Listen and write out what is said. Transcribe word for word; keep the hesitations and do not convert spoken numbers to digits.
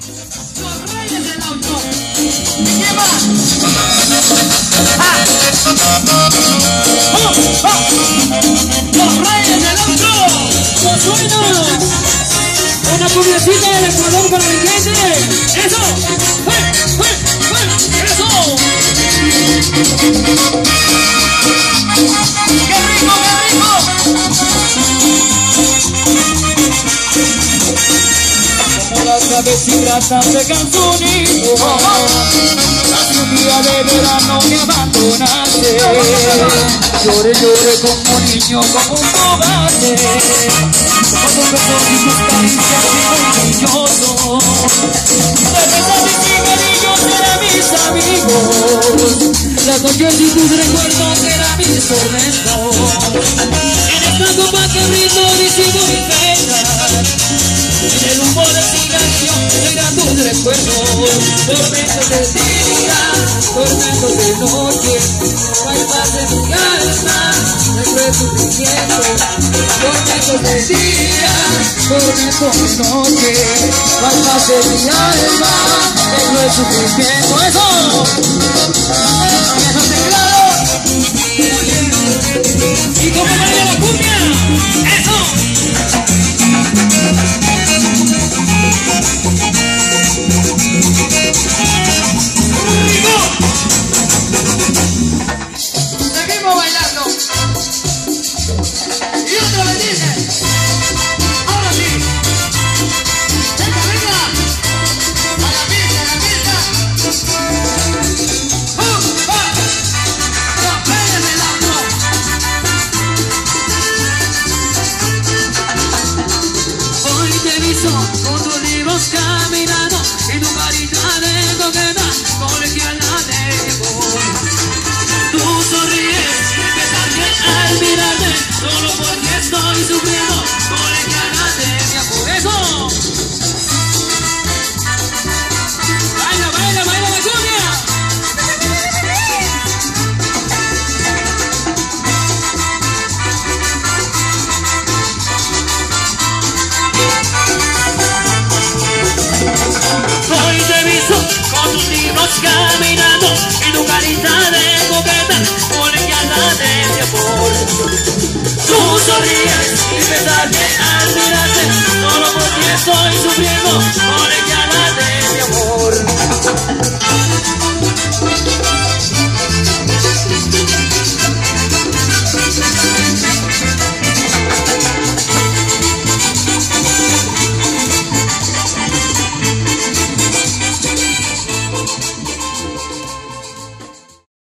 Los reyes del auto. ¿Y qué más? ¡Ah! ¡Oh! ¡Oh! Los reyes del auto. ¡Los sueños! Una publicidad del Ecuador para mi gente. ¡Eso! ¡Fue! ¡Fue! ¡Fue! ¡Eso! ¡Qué rico! ¡Qué rico! Como las aves hidratan de canzonito, hace un día de verano me abandonaste. Lloré, lloré como un niño, como un cobarde. Como un beso y tus caricias y brilloso. De besas y cigarrillos eran mis amigos. Las noches y tus recuerdos eran mis tormentos. En esta copa que brindo diciendo mi pena. En el humo del cigarrillo llegan tus recuerdos. Tormentos de día, tormentos de noche. No hay paz en mi alma, estoy sufriendo. Tormentos de día, tormentos de noche. No hay paz en mi alma, estoy sufriendo. ¡Eso! ¡Esos teclados! ¿Y cómo baila la cumbia? ¡Eso! ¡Rico! Seguimos bailando. Y otra vez dice. Ahora sí. Venga, venga. A la pista, a la pista. ¡Uh! ¡Ah! ¡Los reyes del auto! Hoy te he visto con tus libros caminando y tu carita de coqueta, colegiala de amor. Tú sonríes y empezaste al mirarme, solo porque estoy sufriendo, colegiala de mi amor. ¡Eso! ¡Baila, baila, baila la cumbia! Hoy te he visto con tus libros caminando y tu carita de coqueta, colegiala de mi amor. Tú sonríes y me sale al